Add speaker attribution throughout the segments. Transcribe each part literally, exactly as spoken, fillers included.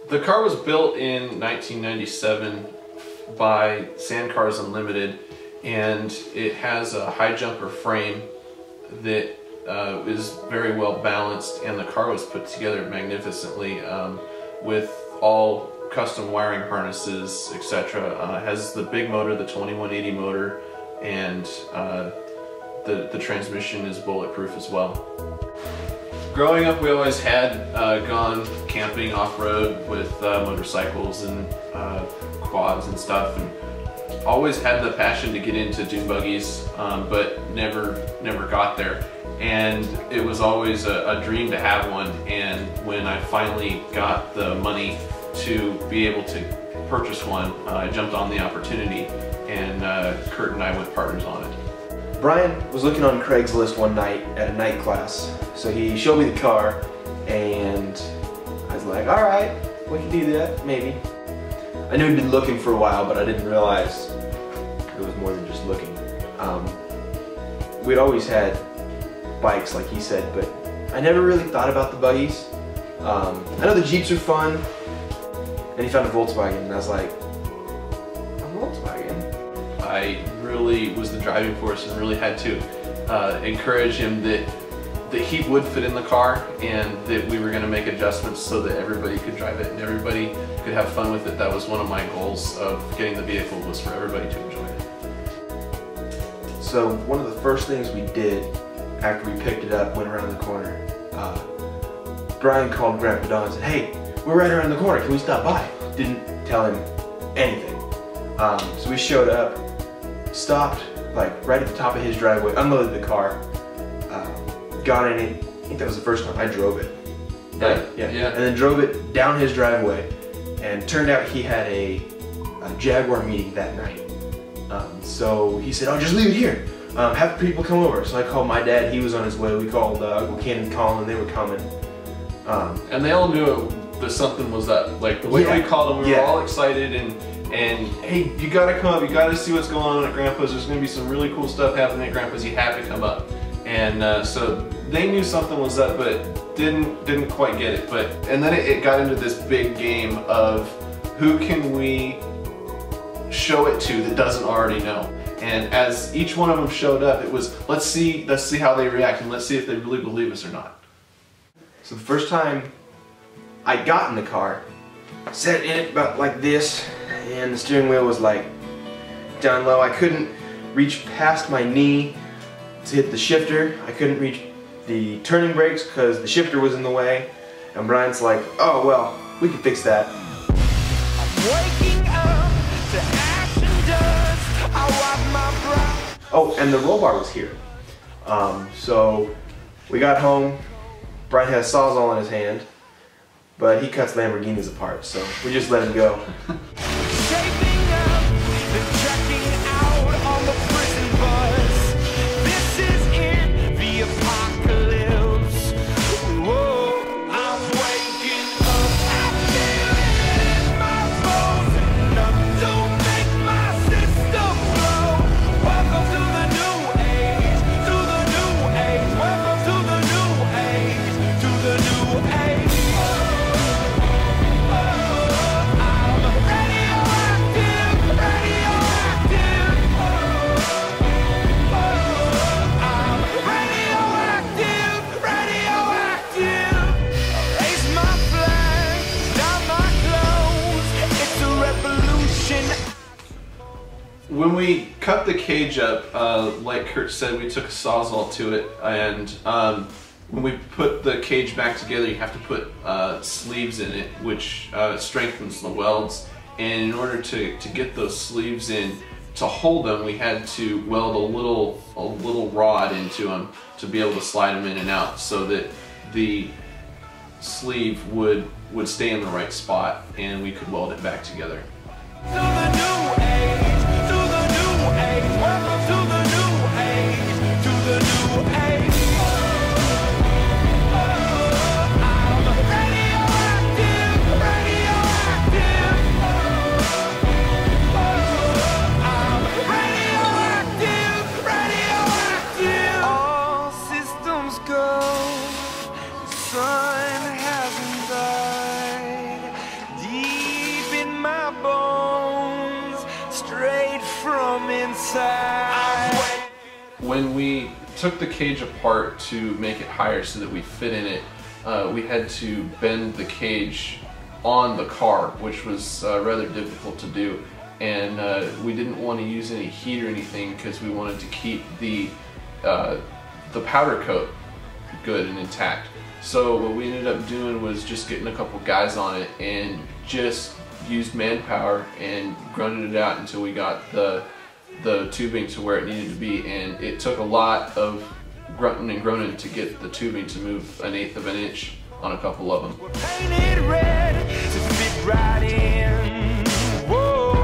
Speaker 1: The car was built in nineteen ninety-seven by Sandcars Unlimited, and it has a high jumper frame that uh, is very well balanced, and the car was put together magnificently um, with all custom wiring harnesses, et cetera. Uh, has the big motor, the twenty-one eighty motor, and uh, the, the transmission is bulletproof as well. Growing up, we always had uh, gone camping off-road with uh, motorcycles and uh, quads and stuff, and always had the passion to get into dune buggies, um, but never never got there. And it was always a, a dream to have one, and when I finally got the money to be able to purchase one, uh, I jumped on the opportunity, and uh, Kurt and I went partners on it.
Speaker 2: Brian was looking on Craigslist one night at a night class, so he showed me the car, and I was like, all right, we can do that, maybe. I knew he'd been looking for a while, but I didn't realize it was more than just looking. Um, we'd always had bikes, like he said, but I never really thought about the buggies. Um, I know the Jeeps are fun, and he found a Volkswagen, and I was like, a Volkswagen?
Speaker 1: I really was the driving force and really had to uh, encourage him that that he would fit in the car, and that we were going to make adjustments so that everybody could drive it and everybody could have fun with it. That was one of my goals of getting the vehicle, was for everybody to enjoy it.
Speaker 2: So one of the first things we did after we picked it up, went around the corner, uh, Brian called Grandpa Don and said, hey, we're right around the corner, can we stop by? Didn't tell him anything. Um, so we showed up, stopped like right at the top of his driveway, unloaded the car, uh, got in it. I think that was the first time I drove it. Right?
Speaker 1: Yeah.
Speaker 2: Yeah. And then drove it down his driveway, and turned out he had a, a Jaguar meeting that night. Um, so he said, oh, just leave it here. Um, have people come over. So I called my dad, he was on his way. We called uh, Uncle Ken and Colin, they were coming. Um,
Speaker 1: and they all knew it, that something was up. Like the way
Speaker 2: yeah,
Speaker 1: we called them, we
Speaker 2: yeah.
Speaker 1: were all excited, and and hey, you gotta come up, you gotta see what's going on at Grandpa's. There's gonna be some really cool stuff happening at Grandpa's, you have to come up. And uh, so they knew something was up, but didn't didn't quite get it. But and then it, it got into this big game of who can we show it to that doesn't already know. And as each one of them showed up, it was, let's see, let's see how they react, and let's see if they really believe us or not.
Speaker 2: So the first time I got in the car, sat in it about like this, and the steering wheel was like down low. I couldn't reach past my knee to hit the shifter. I couldn't reach the turning brakes because the shifter was in the way. And Brian's like, oh well, we can fix that. I'm waking up to ash and dust. I wipe my brow. Oh, and the roll bar was here. Um, so we got home. Brian had a Sawzall in his hand, but he cuts Lamborghinis apart, so we just let him go. Shaping up, the checking out on the prison bus. This is in the apocalypse. Whoa, I'm waking up. I feel it in my bones, enough to make my system blow. Welcome to the new age, to the new age. Welcome to the new age, to the new age.
Speaker 1: When we cut the cage up, uh, like Kurt said, we took a Sawzall to it, and um, when we put the cage back together, you have to put uh, sleeves in it, which uh, strengthens the welds. And in order to, to get those sleeves in, to hold them, we had to weld a little a little rod into them to be able to slide them in and out, so that the sleeve would would stay in the right spot, and we could weld it back together.
Speaker 3: To the new age, to the new age, welcome to the new age, to the new age. I'm radioactive, radioactive. I'm radioactive, radioactive. All systems go, the sun hasn't died. inside.
Speaker 1: When we took the cage apart to make it higher so that we fit in it, uh, we had to bend the cage on the car, which was uh, rather difficult to do. And uh, we didn't want to use any heat or anything because we wanted to keep the uh, the powder coat good and intact. So what we ended up doing was just getting a couple guys on it and just used manpower and grunted it out until we got the the tubing to where it needed to be. And it took a lot of grunting and groaning to get the tubing to move an eighth of an inch on a couple of them.
Speaker 3: We're painted red to fit right in. Whoa.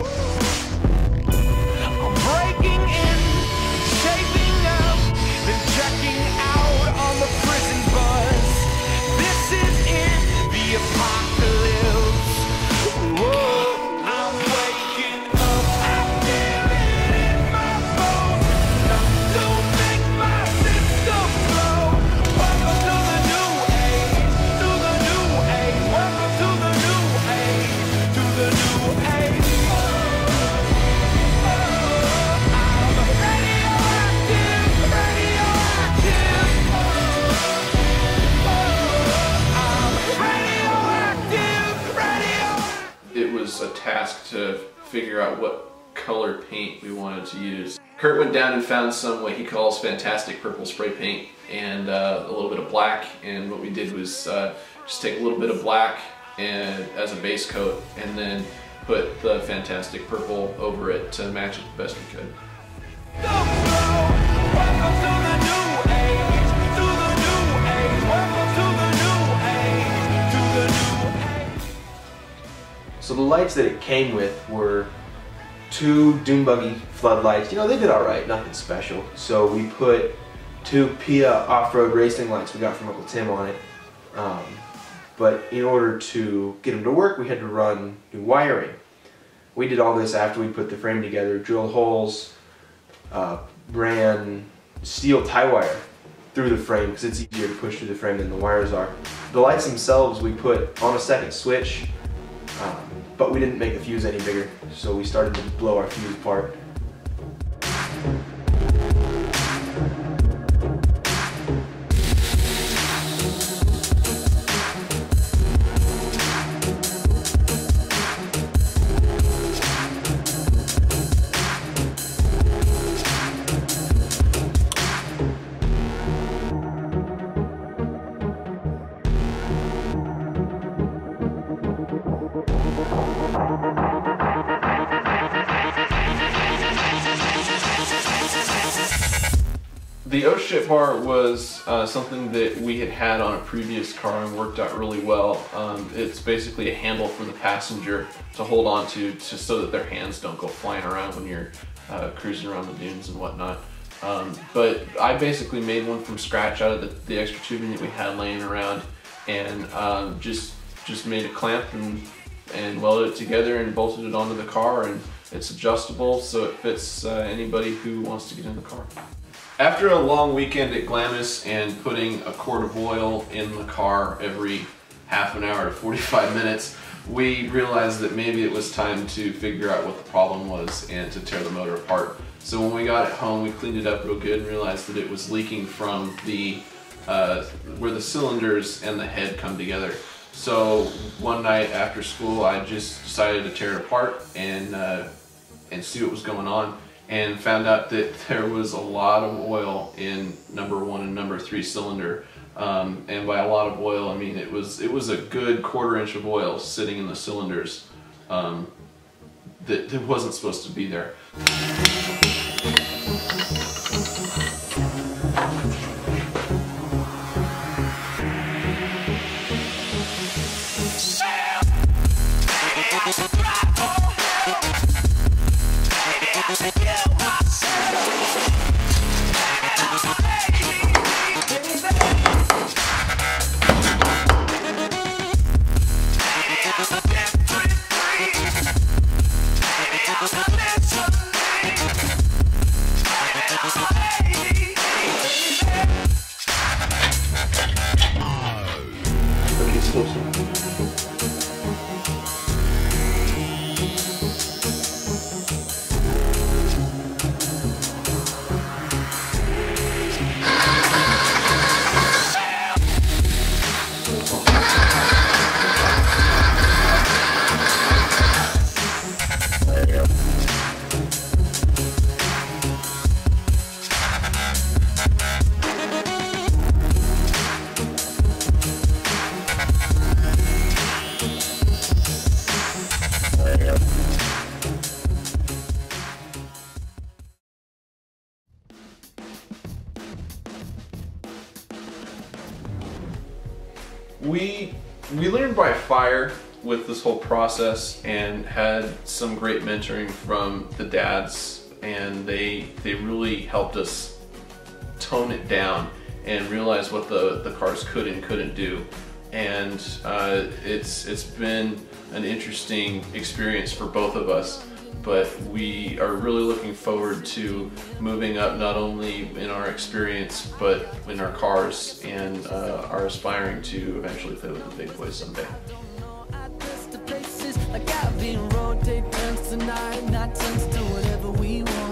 Speaker 3: I'm breaking in, shaping up, then checking out on the prison bus. This is it, the apocalypse. Whoa. I'm waking up, I feel it in my bones. Enough to make my system blow. Welcome to the new age, to the new age. Welcome to the new age, to the new age. I'm radioactive, radioactive. I'm radioactive, radioactive.
Speaker 1: It was a task to figure out what color paint we wanted to use. Kurt went down and found some what he calls fantastic purple spray paint and uh, a little bit of black, and what we did was uh, just take a little bit of black and as a base coat and then put the fantastic purple over it to match it the best we could.
Speaker 3: Welcome to the new age, to the new age. Welcome to the new age, to the new age.
Speaker 2: So the lights that it came with were two Dune Buggy floodlights. You know, they did alright, nothing special. So we put two P I A off-road racing lights we got from Uncle Tim on it. Um, but in order to get them to work, we had to run new wiring. We did all this after we put the frame together, drilled holes, uh, ran steel tie wire through the frame because it's easier to push through the frame than the wires are. The lights themselves we put on a second switch, um, but we didn't make the fuse any bigger, so we started to blow our fuse apart.
Speaker 1: The O-ship bar was uh, something that we had had on a previous car and worked out really well. Um, it's basically a handle for the passenger to hold on to, to so that their hands don't go flying around when you're uh, cruising around the dunes and whatnot. Um, but I basically made one from scratch out of the, the extra tubing that we had laying around, and um, just just made a clamp and, and welded it together and bolted it onto the car, and it's adjustable so it fits uh, anybody who wants to get in the car. After a long weekend at Glamis and putting a quart of oil in the car every half an hour to forty-five minutes, we realized that maybe it was time to figure out what the problem was and to tear the motor apart. So when we got it home, we cleaned it up real good and realized that it was leaking from the uh, where the cylinders and the head come together. So one night after school, I just decided to tear it apart and uh, and see what was going on, and found out that there was a lot of oil in number one and number three cylinder. Um, and by a lot of oil, I mean it was it was a good quarter inch of oil sitting in the cylinders um, that, that wasn't supposed to be there.
Speaker 3: Let's
Speaker 1: We we learned by fire with this whole process and had some great mentoring from the dads, and they they really helped us tone it down and realize what the, the cars could and couldn't do. And uh, it's it's been an interesting experience for both of us, but we are really looking forward to moving up not only in our experience but in our cars, and uh, are aspiring to eventually play with the big boys someday.
Speaker 3: Like I've been road, take turns tonight, not turns to whatever we want.